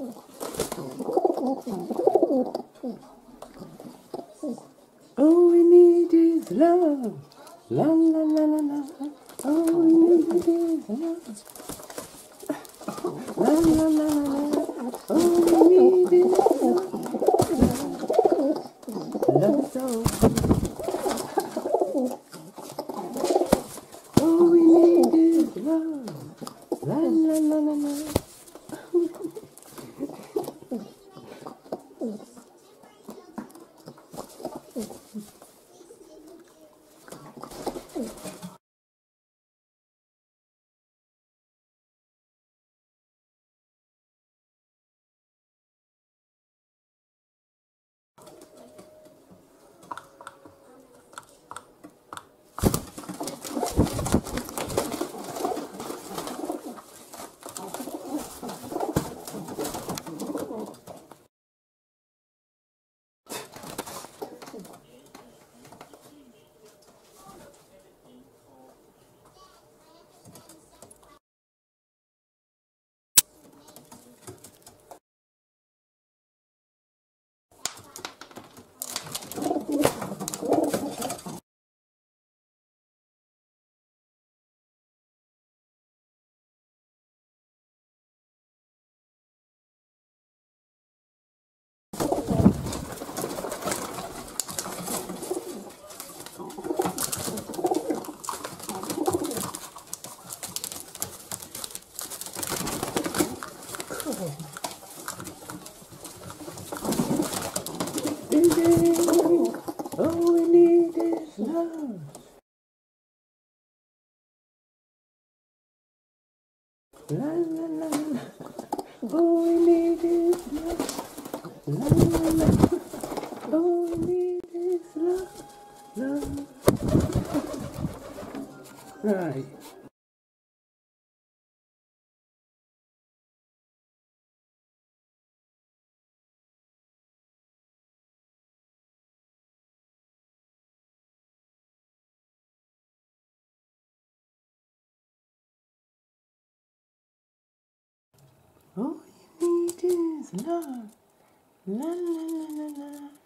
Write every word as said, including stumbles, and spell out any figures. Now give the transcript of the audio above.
All we need is love. La la la la la. All we need is love. La la la la la. All we need is love. Love is all. All we need is love. La la la la la. All we need is love. La la la la. All we need is love. La la la. All we need is love. Love. Right. All you need is love. La la la la la.